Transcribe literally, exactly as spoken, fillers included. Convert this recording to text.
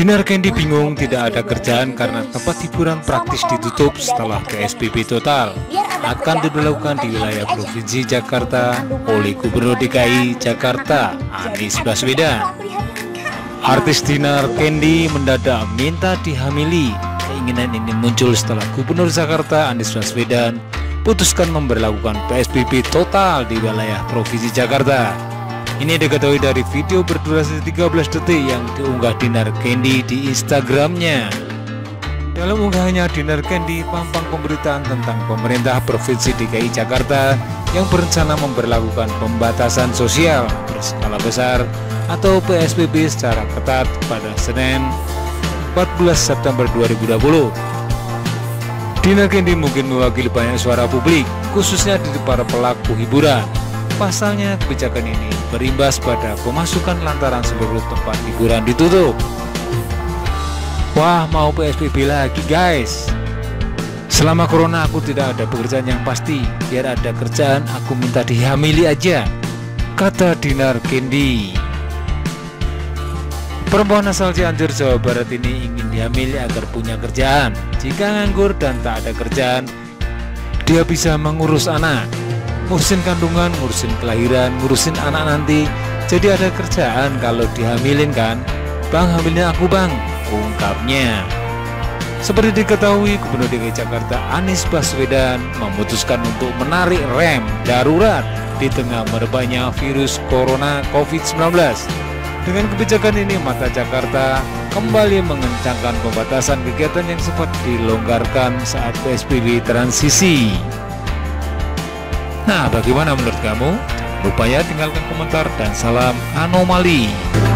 Dinar Candy bingung tidak ada kerjaan karena tempat hiburan praktis ditutup setelah P S B B total akan diberlakukan di wilayah Provinsi Jakarta oleh Gubernur D K I Jakarta Anies Baswedan. Artis Dinar Candy mendadak minta dihamili. Keinginan ini muncul setelah Gubernur Jakarta Anies Baswedan putuskan memberlakukan P S B B total di wilayah Provinsi Jakarta. Ini diketahui dari video berdurasi tiga belas detik yang diunggah Dinar Candy di Instagramnya. Dalam unggahannya, Dinar Candy pampang pemberitaan tentang pemerintah Provinsi D K I Jakarta yang berencana memberlakukan pembatasan sosial berskala besar atau P S B B secara ketat pada Senin empat belas September dua ribu dua puluh. Dinar Candy mungkin mewakili banyak suara publik, khususnya dari para pelaku hiburan. Pasalnya, kebijakan ini berimbas pada pemasukan lantaran seluruh tempat hiburan ditutup. Wah, mau P S B B lagi guys. Selama corona aku tidak ada pekerjaan yang pasti. Biar ada kerjaan aku minta dihamili aja, kata Dinar Candy. Perempuan asal Cianjur, Jawa Barat ini ingin dihamili agar punya kerjaan. Jika nganggur dan tak ada kerjaan, dia bisa mengurus anak, ngurusin kandungan, ngurusin kelahiran, ngurusin anak nanti. Jadi ada kerjaan kalau dihamilin kan. Bang, hamilnya aku bang, ungkapnya. Seperti diketahui, Gubernur D K I Jakarta Anies Baswedan memutuskan untuk menarik rem darurat di tengah merebaknya virus corona covid sembilan belas. Dengan kebijakan ini, mata Jakarta kembali mengencangkan pembatasan kegiatan yang sempat dilonggarkan saat P S B B transisi. Nah, bagaimana menurut kamu? Jangan lupa ya tinggalkan komentar dan salam anomali.